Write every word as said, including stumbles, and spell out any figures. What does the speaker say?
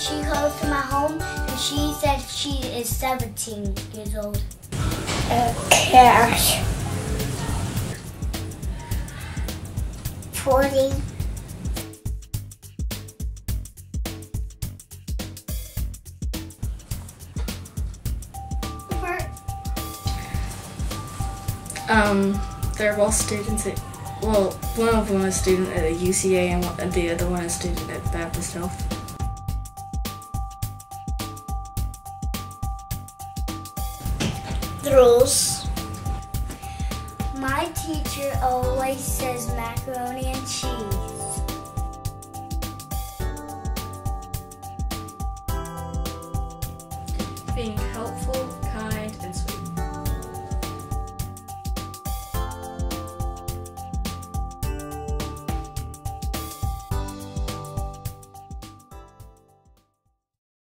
she goes to my home, and she said she is seventeen years old. Uh, cash. Forty. Um, they're both students at, well, one of them is a student at a U C A and one- and the other one is a student at Baptist Health. The rules. My teacher always says macaroni and cheese. Being helpful